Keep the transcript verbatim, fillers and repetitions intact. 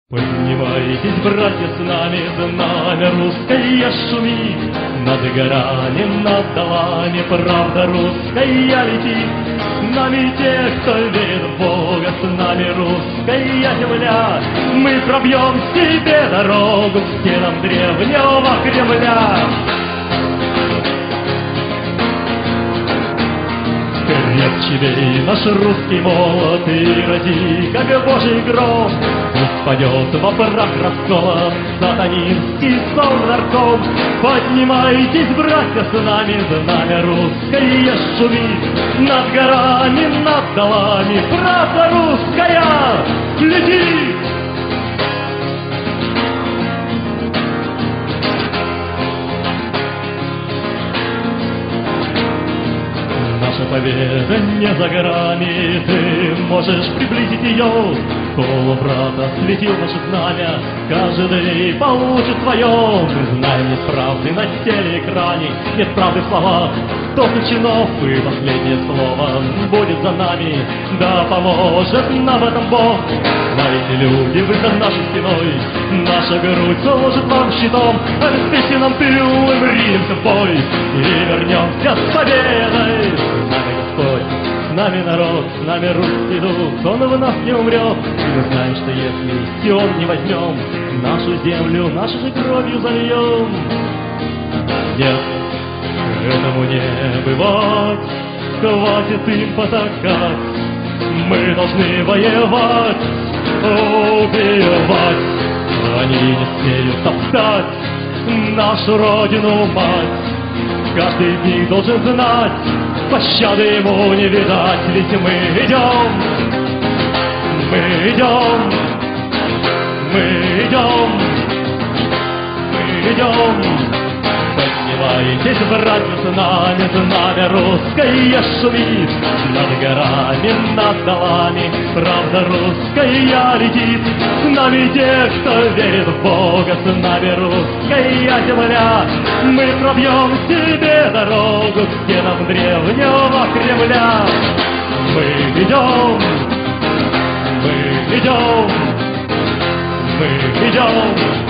Поднимайтесь, братья, с нами, знамя русское шумит, над горами, над долами, правда русская летит. С нами те, кто верит в Бога, с нами русская земля. Мы пробьем себе дорогу к стенам древнего Кремля. Крепче бей наш русский молот и ради, как Божий гром. Пусть падет во прах раскола сатанинский сон нарком. Поднимайтесь, братья, с нами, знамя русское шумит, над горами, над долами, правда русская летит. Наша победа не за горами, ты можешь приблизить ее. Кол брата светил наше знамя, каждый получит свое. Мы знаем, нет правды на телеэкране, нет правды в словах сотни чинов, и последнее слово будет за нами. Да поможет нам в этом Бог. Знаете, люди, вы за нашей стеной, наша грудь служит вам щитом. Обеспечьте нам тыл, и мы ринемся в бой, и вернемся с победой. С нами Господь, с нами народ, с нами русский дух, он в нас не умрет. И мы знаем, что если Сион не возьмем, нашу землю нашей же кровью зальем. Нет, этому не бывать, хватит им потакать. Мы должны воевать, убивать. Они не смеют топтать нашу родину мать. Каждый из них должен знать, пощады ему не видать. Ведь мы идем, мы идем, мы идем, мы идем. Поднимайтесь, братья, с нами, знамя русское шумит, над горами, над долами, правда русская летит. С нами те, кто верит в Бога, с нами русская земля. Мы пробьем себе дорогу к стенам древнего Кремля. Мы идем, мы идем, мы идем.